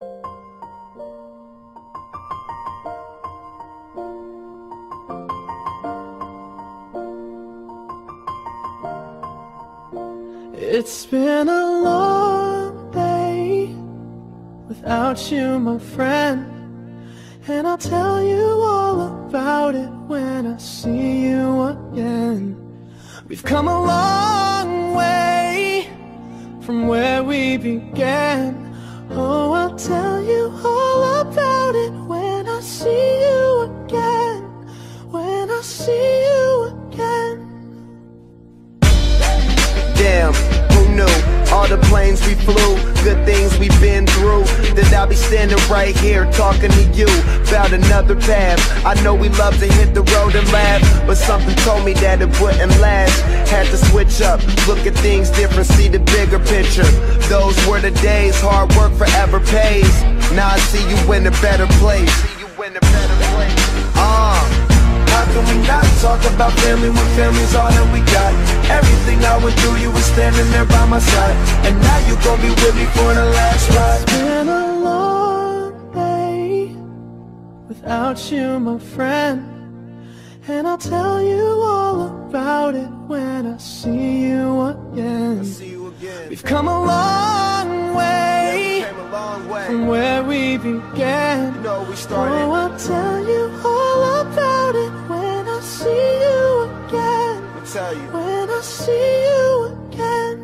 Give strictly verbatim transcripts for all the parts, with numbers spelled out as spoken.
It's been a long day without you, my friend, and I'll tell you all about it when I see you again. We've come a long way from where we began. Oh, I'll tell you all about it when I see you again. When I see you again. Damn, who knew? All the planes we flew, good things we've been through, that I'll be standing right here talking to you about another path. I know we love to hit the road and laugh, but something told me that it wouldn't last. Had to switch up, look at things different, see the bigger picture. Those were the days, hard work forever pays. Now I see you in a better place. See you in a better place. Uh How can we not talk about family when family's all that we got? Everything I went through, you were standing there by my side, and now you gon' be with me for the last ride. It's been a long day without you, my friend, and I'll tell you all about it when I see you again. I'll see you again. We've come a long way, yeah, we came a long way from where we began. You know we started. Oh, I'll tell you all about it when I see you again. I'll tell you. When I see you again.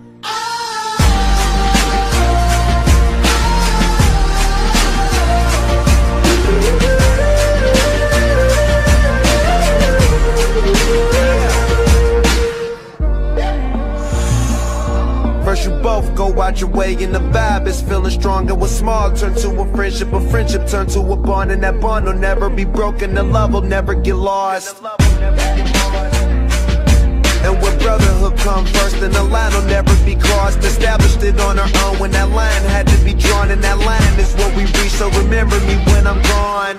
First you both go out your way and the vibe is feeling strong. And what's small turn to a friendship, a friendship turn to a bond, and that bond will never be broken, the love will never get lost. And when brotherhood come first, then the line will never be crossed. Established it on our own when that line had to be drawn, and that line is what we reach, so remember me when I'm gone.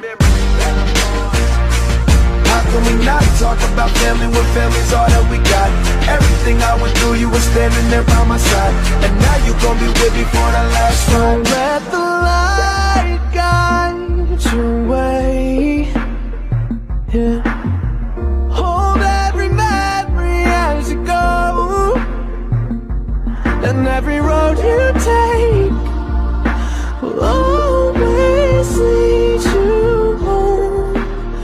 How can we not talk about family when family's all that we got? Everything I went through, you were standing there by my side, and now you gon' be with me for the last ride. Don't let the light guide your way, yeah. Hold every memory as you go, and every road you take will always lead you home.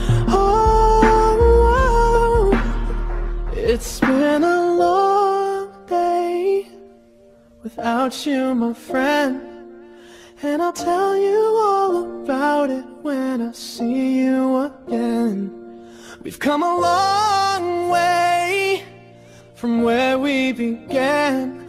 Oh, it's been a long day without you, my friend, and I'll tell you all about it when I see you again. We've come a long way from where we began.